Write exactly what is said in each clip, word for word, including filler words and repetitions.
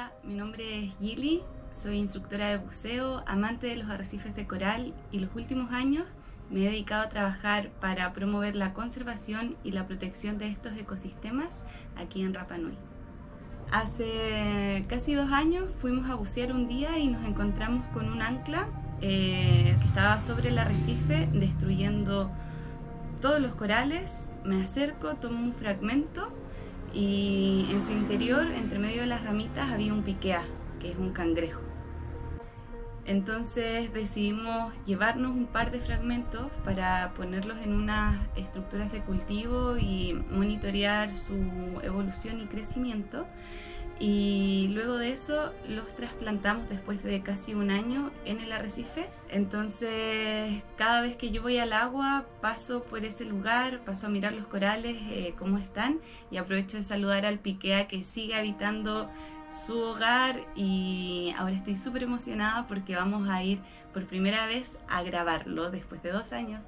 Hola, mi nombre es Gili, soy instructora de buceo, amante de los arrecifes de coral y los últimos años me he dedicado a trabajar para promover la conservación y la protección de estos ecosistemas aquí en Rapa Nui. Hace casi dos años fuimos a bucear un día y nos encontramos con un ancla eh, que estaba sobre el arrecife destruyendo todos los corales. Me acerco, tomo un fragmento y en su interior, entre medio de las ramitas, había un piquea, que es un cangrejo. Entonces decidimos llevarnos un par de fragmentos para ponerlos en unas estructuras de cultivo y monitorear su evolución y crecimiento. Y luego de eso los trasplantamos después de casi un año en el arrecife. Entonces cada vez que yo voy al agua paso por ese lugar, paso a mirar los corales, eh, cómo están, y aprovecho de saludar al piquea que sigue habitando su hogar. Y ahora estoy súper emocionada porque vamos a ir por primera vez a grabarlo después de dos años.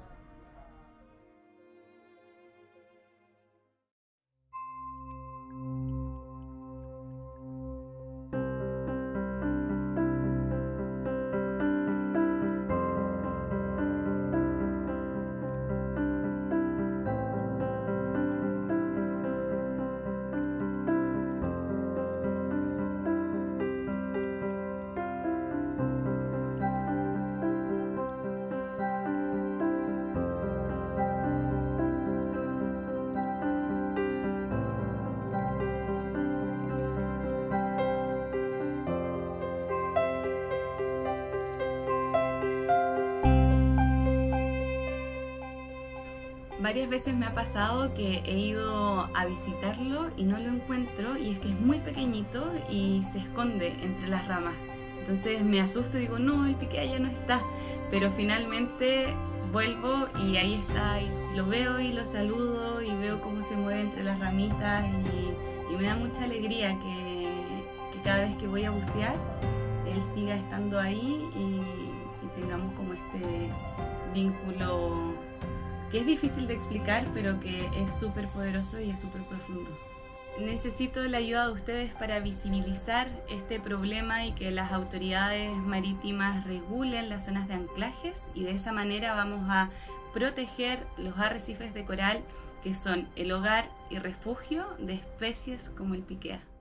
Varias veces me ha pasado que he ido a visitarlo y no lo encuentro, y es que es muy pequeñito y se esconde entre las ramas. Entonces me asusto y digo, no, el piquea ya no está, pero finalmente vuelvo y ahí está, y lo veo y lo saludo y veo cómo se mueve entre las ramitas, y, y me da mucha alegría que, que cada vez que voy a bucear él siga estando ahí y, y tengamos como este vínculo que es difícil de explicar, pero que es súper poderoso y es súper profundo. Necesito la ayuda de ustedes para visibilizar este problema y que las autoridades marítimas regulen las zonas de anclajes, y de esa manera vamos a proteger los arrecifes de coral, que son el hogar y refugio de especies como el piquea.